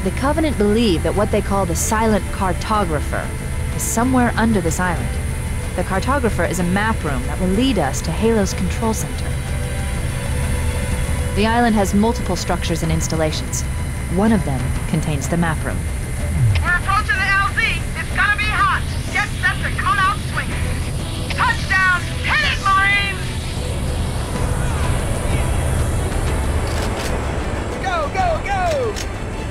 The Covenant believe that what they call the Silent Cartographer is somewhere under this island. The Cartographer is a map room that will lead us to Halo's control center. The island has multiple structures and installations. One of them contains the map room. We're approaching the LZ. It's gonna be hot. Get set to come out swinging. Touchdown! Hit it, Marines! Go, go, go!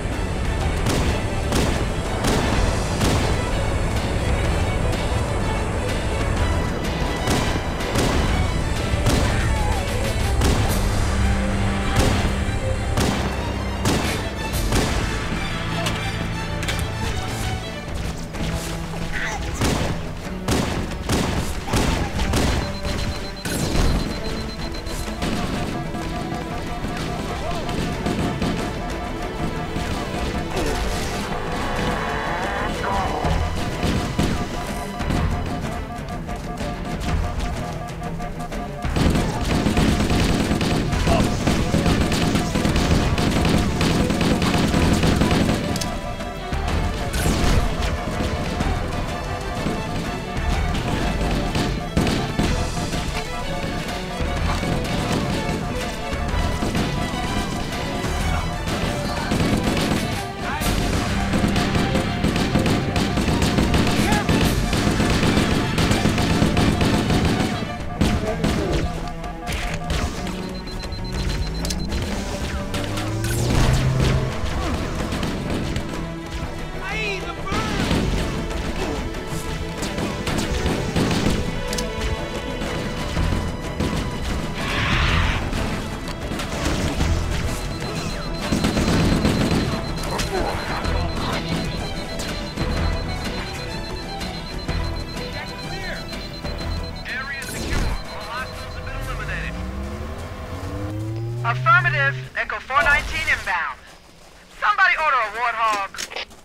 Affirmative. Echo 419 inbound. Somebody order a Warthog.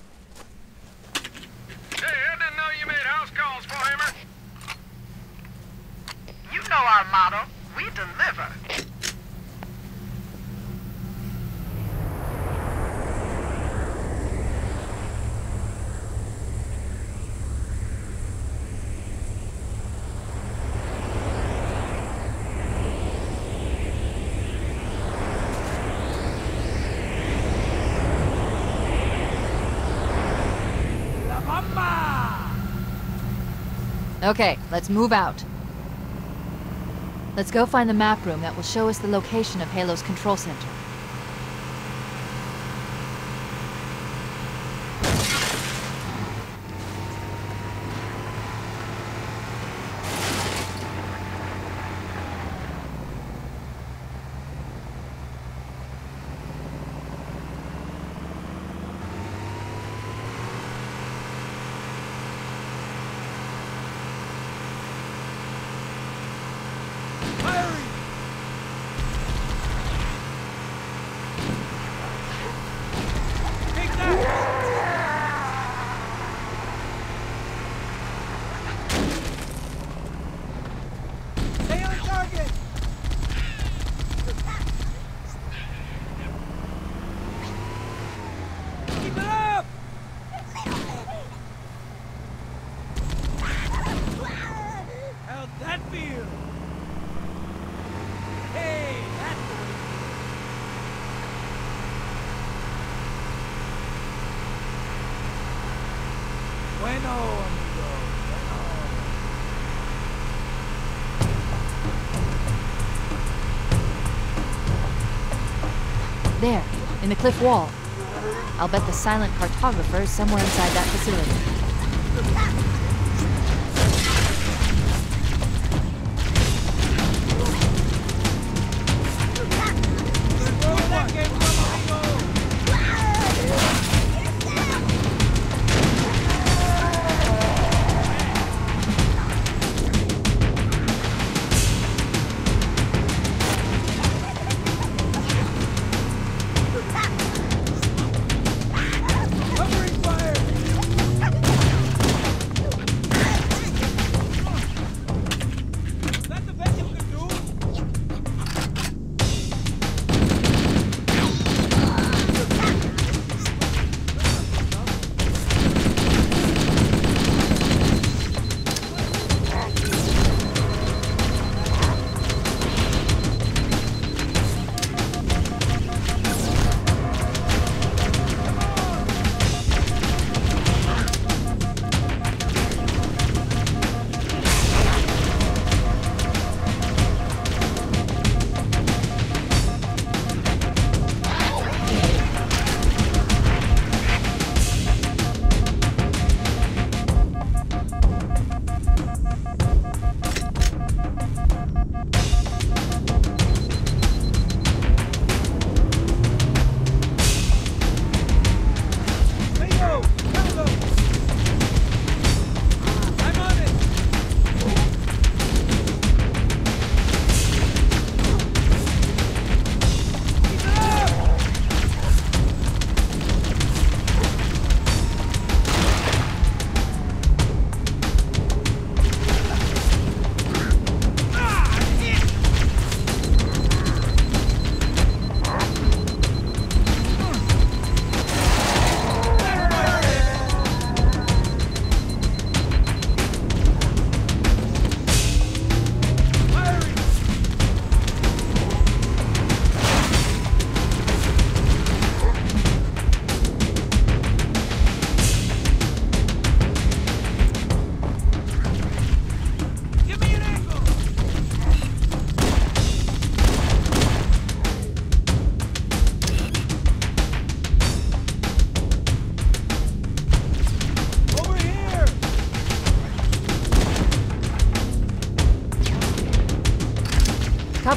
Hey, I didn't know you made house calls for Hammer. You know our motto. We deliver. Okay, let's move out. Let's go find the map room that will show us the location of Halo's control center. There, in the cliff wall. I'll bet the Silent Cartographer is somewhere inside that facility.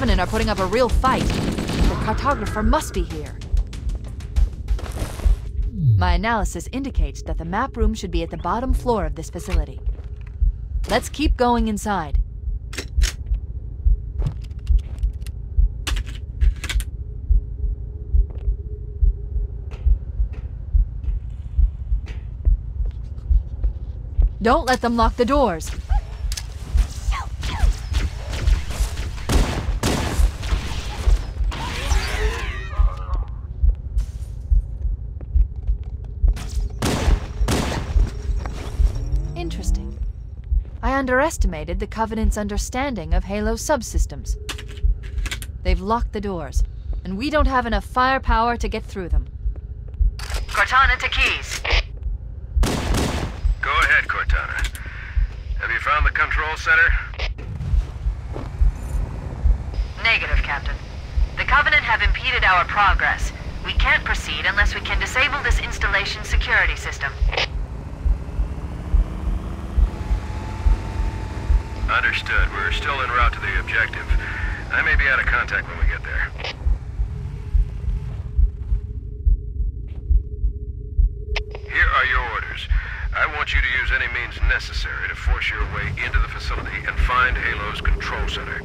Covenant are putting up a real fight. The cartographer must be here. My analysis indicates that the map room should be at the bottom floor of this facility. Let's keep going inside. Don't let them lock the doors. Interesting. I underestimated the Covenant's understanding of Halo subsystems. They've locked the doors, and we don't have enough firepower to get through them. Cortana to Keys. Go ahead, Cortana. Have you found the control center? Negative, Captain. The Covenant have impeded our progress. We can't proceed unless we can disable this installation's security system. Understood. We're still en route to the objective. I may be out of contact when we get there. Here are your orders. I want you to use any means necessary to force your way into the facility and find Halo's control center.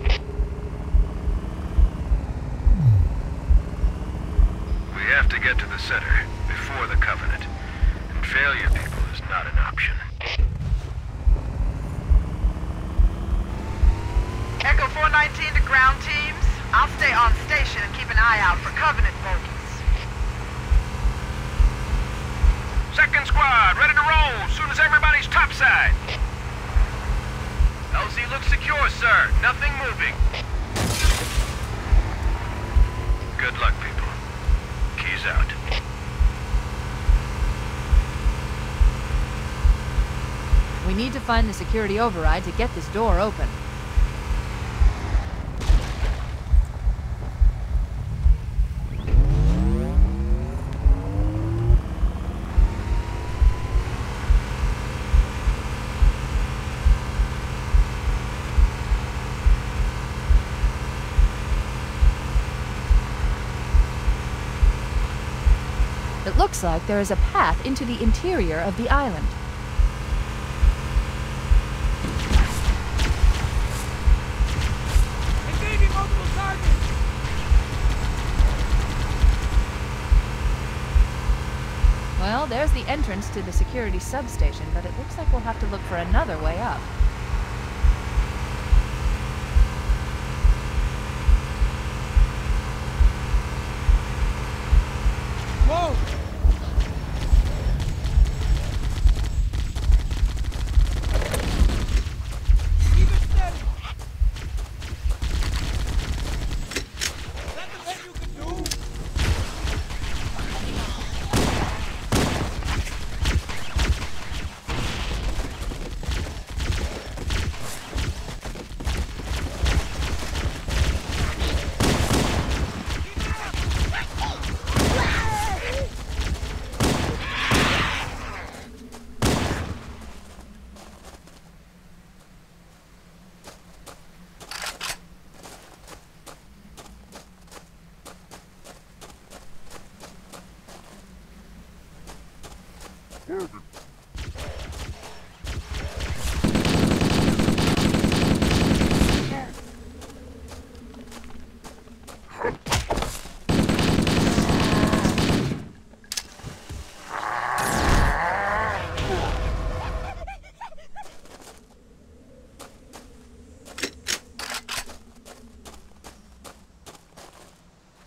We have to get to the center before the Covenant, and failure, people, is not an option. Echo 419 to ground teams. I'll stay on station and keep an eye out for Covenant bogies. Second squad, ready to roll as soon as everybody's topside. LZ looks secure, sir. Nothing moving. Good luck, people. Keys out. We need to find the security override to get this door open. It looks like there is a path into the interior of the island. Engaging multiple targets! Well, there's the entrance to the security substation, but it looks like we'll have to look for another way up. Whoa! Keep it steady! Is that the best you can do?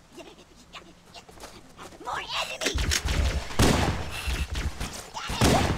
More enemies!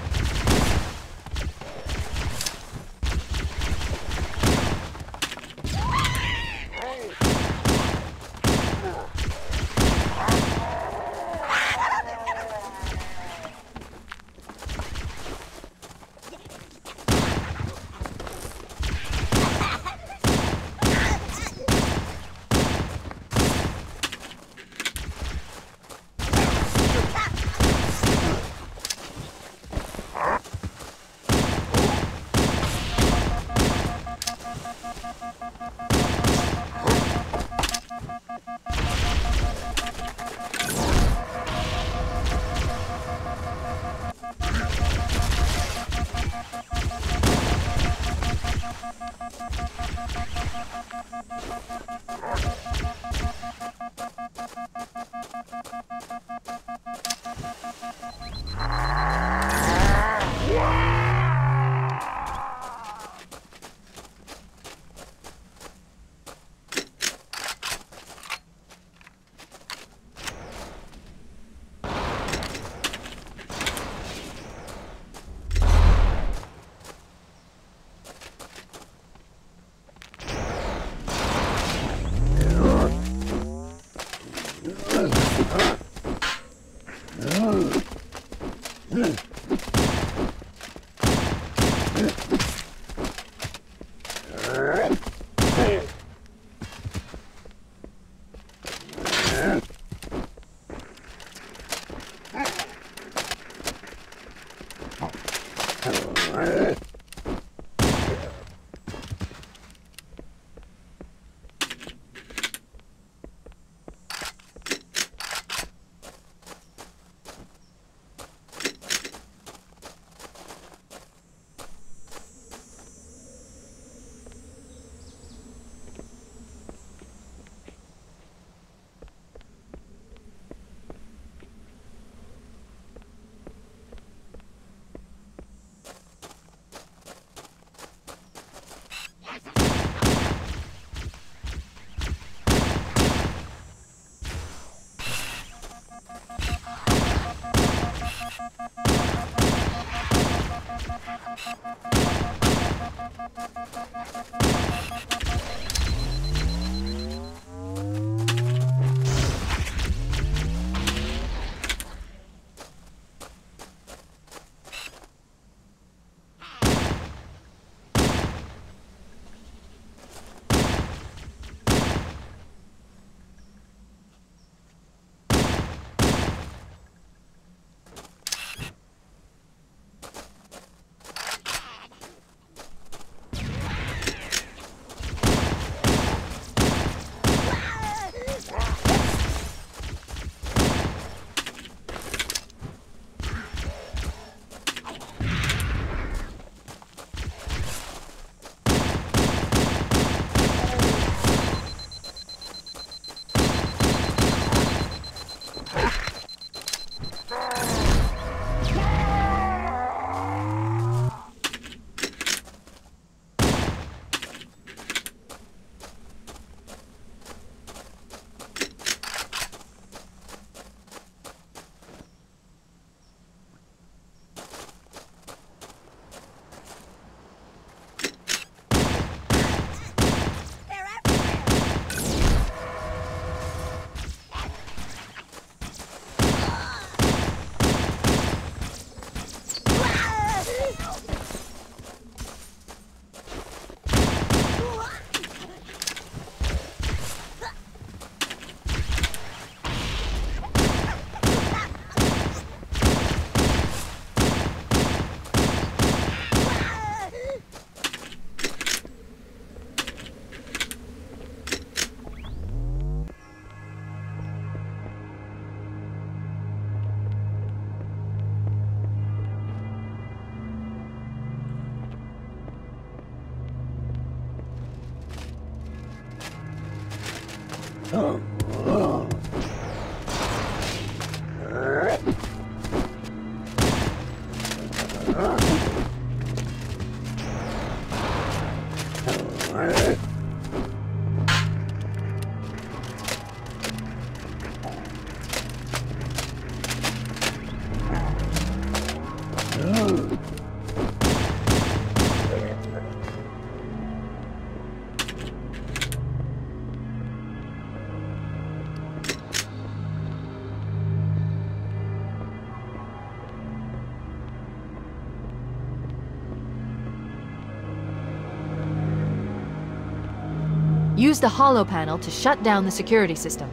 Use the holo panel to shut down the security system.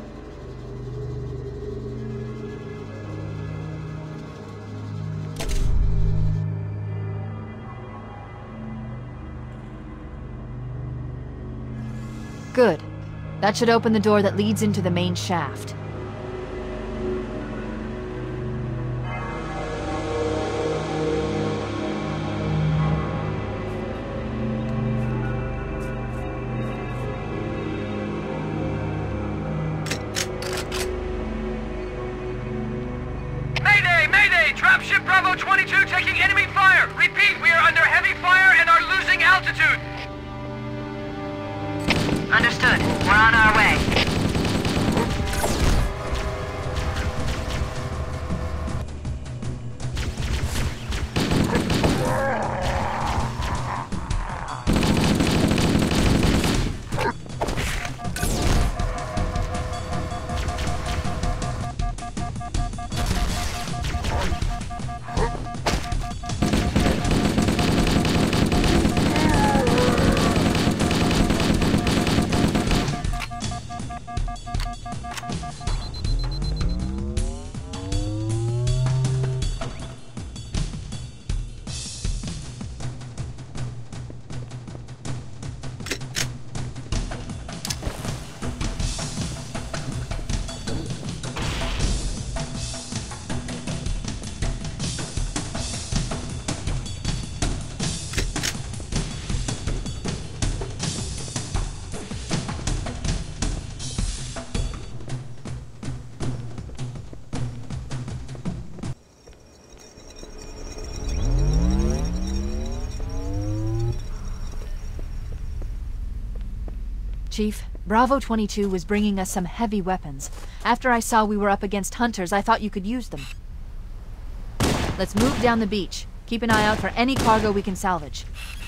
Good. That should open the door that leads into the main shaft. Mayday! Mayday! Dropship Bravo 22 taking enemy fire! Repeat, we are under heavy fire and are losing altitude! Understood. We're on our way. Chief, Bravo 22 was bringing us some heavy weapons. After I saw we were up against hunters, I thought you could use them. Let's move down the beach. Keep an eye out for any cargo we can salvage.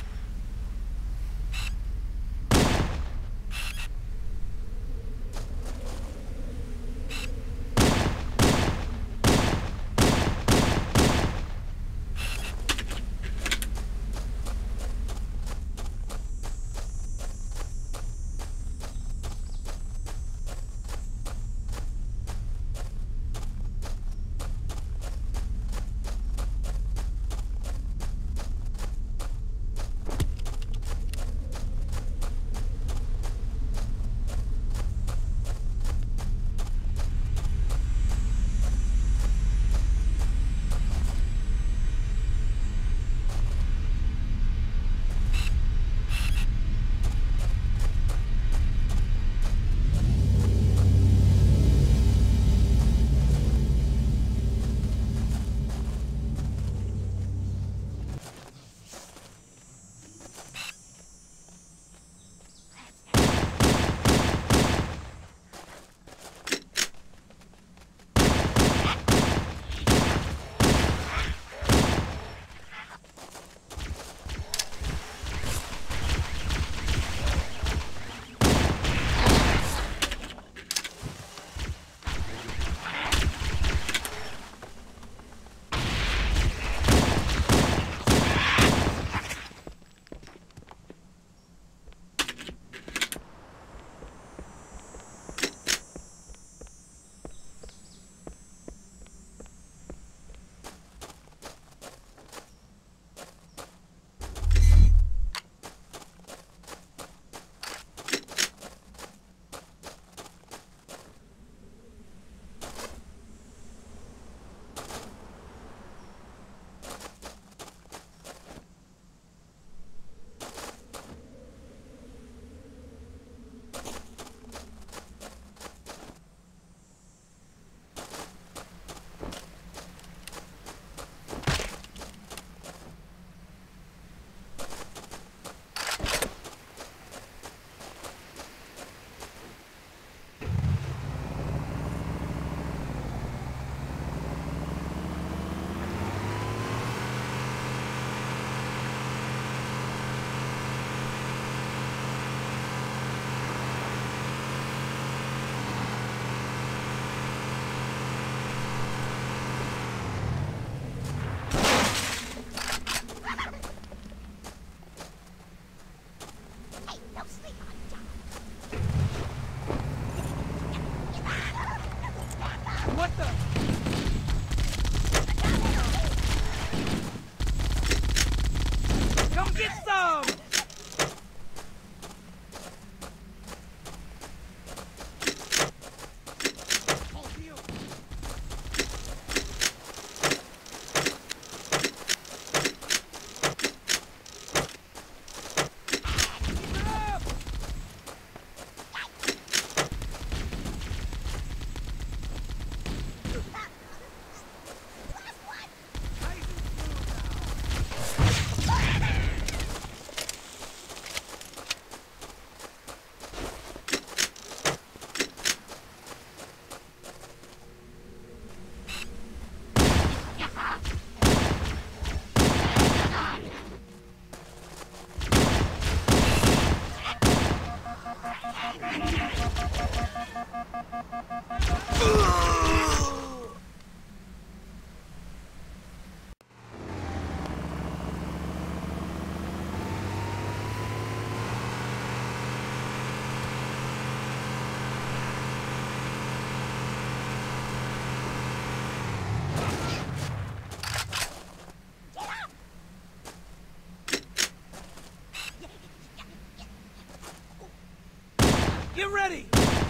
Get ready!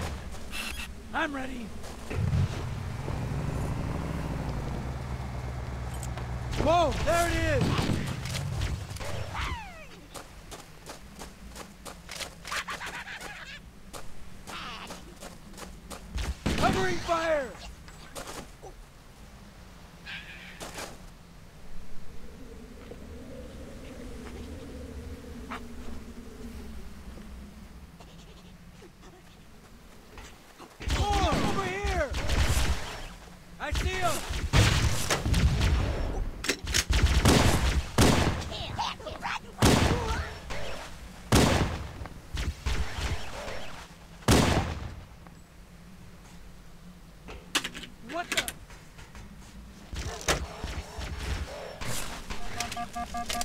I'm ready. Whoa, there it is! Covering fire!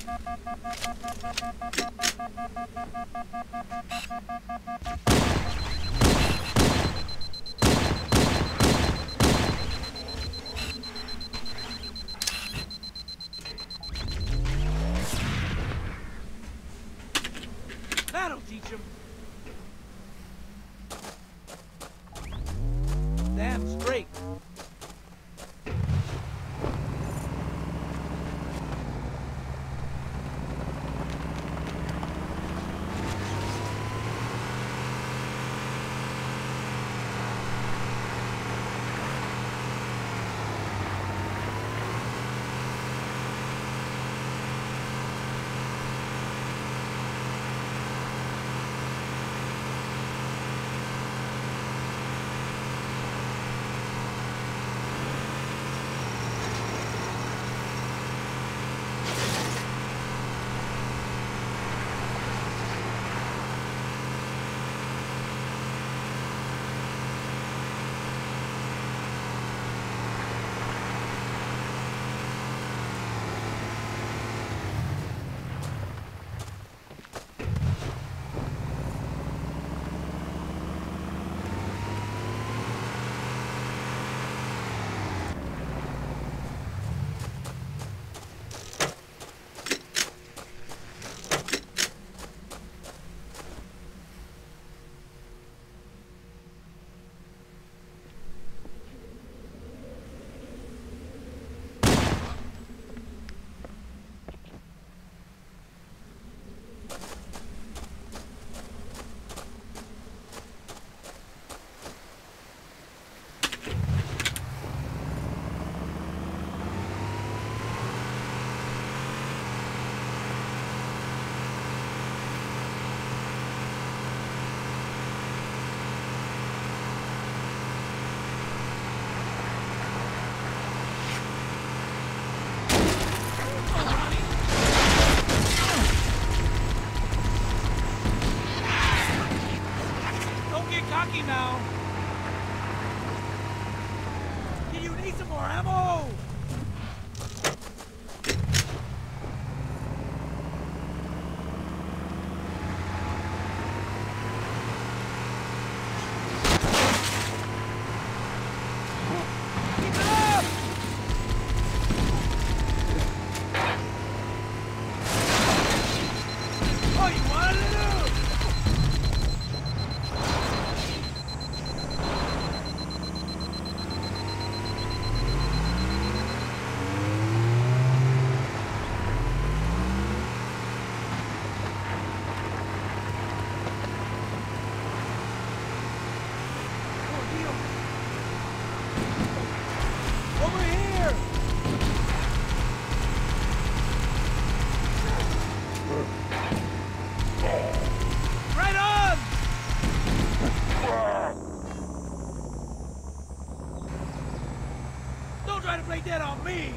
That'll teach him. Damn straight. Cocky now. Do you need some more ammo? Keep it up! Oh, you wanted to do? Over here! Right on! Don't try to play dead on me!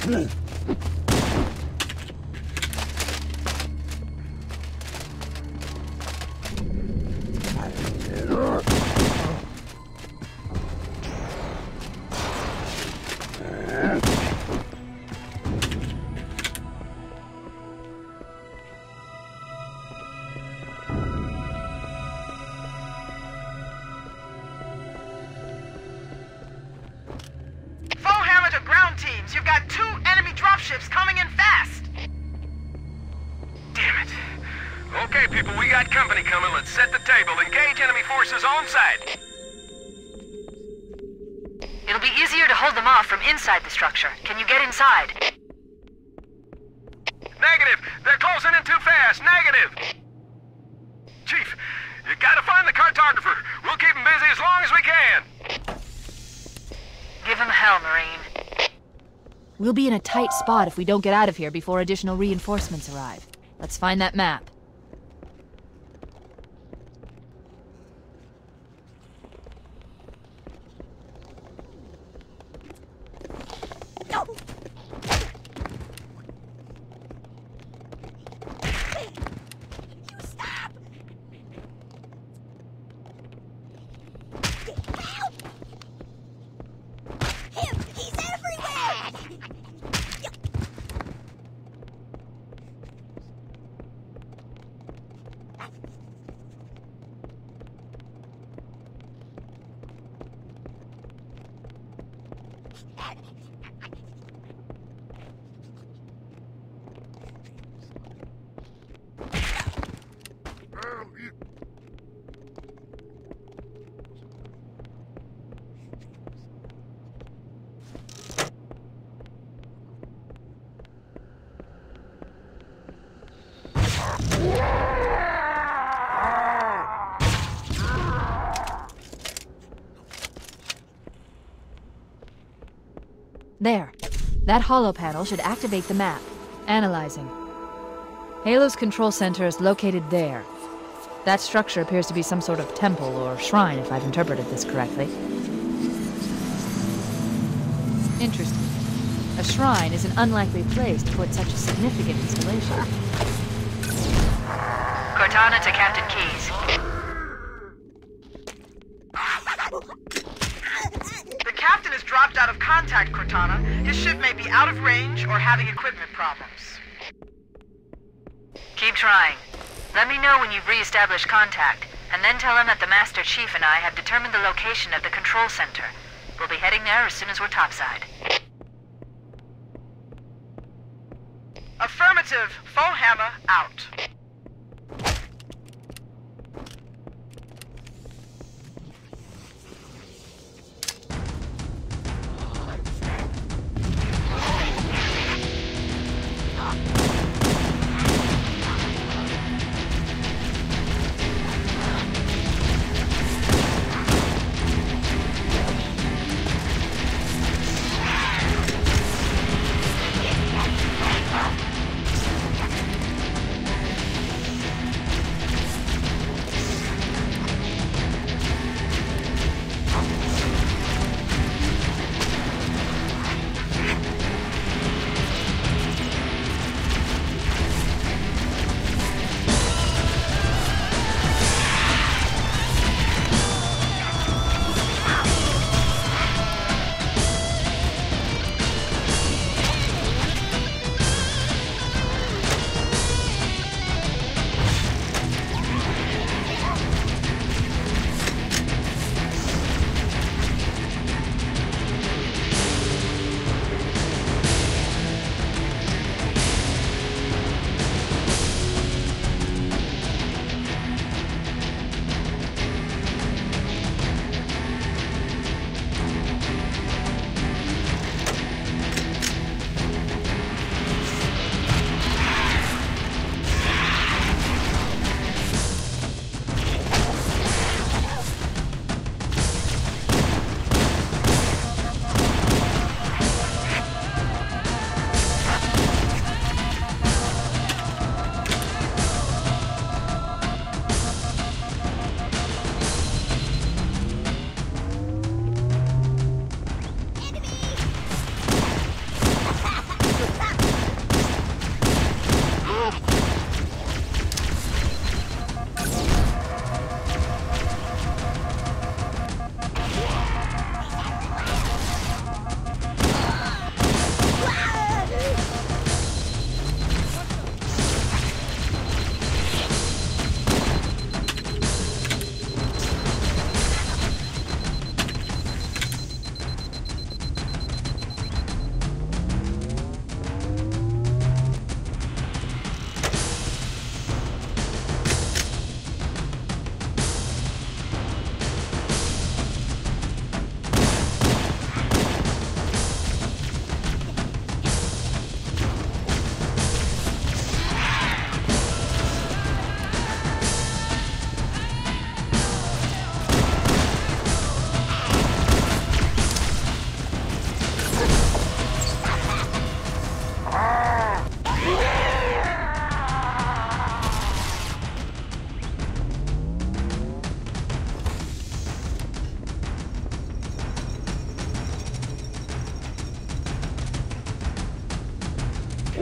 You've got 2 enemy dropships coming in fast! Damn it. Okay, people, we got company coming. Let's set the table. Engage enemy forces on site. It'll be easier to hold them off from inside the structure. Can you get inside? Negative! They're closing in too fast! Negative! Chief, you gotta find the cartographer. We'll keep him busy as long as we can. Give him hell, Marine. We'll be in a tight spot if we don't get out of here before additional reinforcements arrive. Let's find that map. There. That holo panel should activate the map. Analyzing. Halo's control center is located there. That structure appears to be some sort of temple or shrine, if I've interpreted this correctly. Interesting. A shrine is an unlikely place to put such a significant installation. Cortana to Captain Keyes. The captain has dropped out of contact, Cortana. His ship may be out of range or having equipment problems. Keep trying. Let me know when you've re-established contact, and then tell him that the Master Chief and I have determined the location of the control center. We'll be heading there as soon as we're topside. Affirmative. Foehammer out.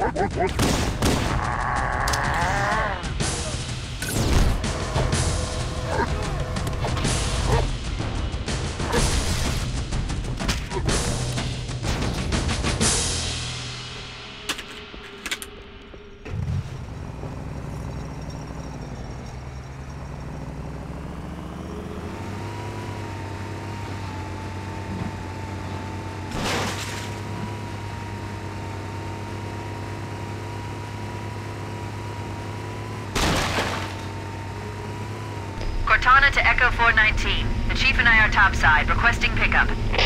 Cortana to Echo 419. The Chief and I are topside, requesting pickup.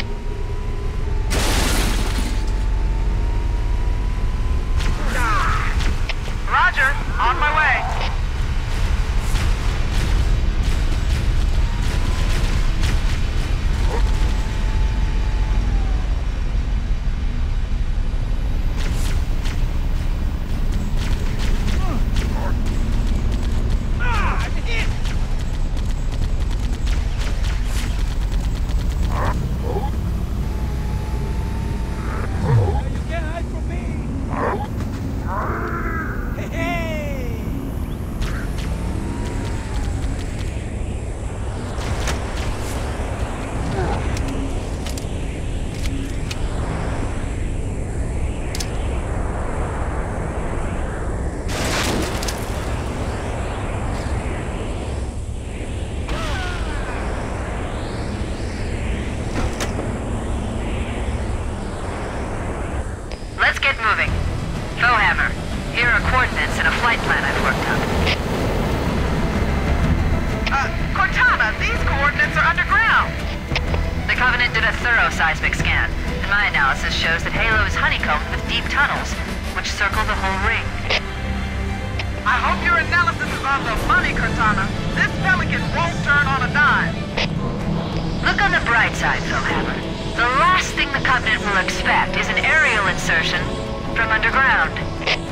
Roger, on my way. You can't hide from me. Hey! Let's get moving. Foehammer, here are coordinates and a flight plan I've worked up. Cortana, these coordinates are underground. The Covenant did a thorough seismic scan, and my analysis shows that Halo is honeycombed with deep tunnels, which circle the whole ring. I hope your analysis is on the money, Cortana. This Pelican won't turn on a dime. Look on the bright side, Foehammer. The last thing the Covenant will expect is an aerial insertion from underground.